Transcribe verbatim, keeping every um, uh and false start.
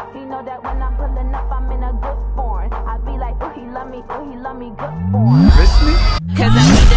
He know that when I'm pulling up, I'm in a good form. I be like, oh, he love me, oh, he love me good form. Miss me? Cause I'm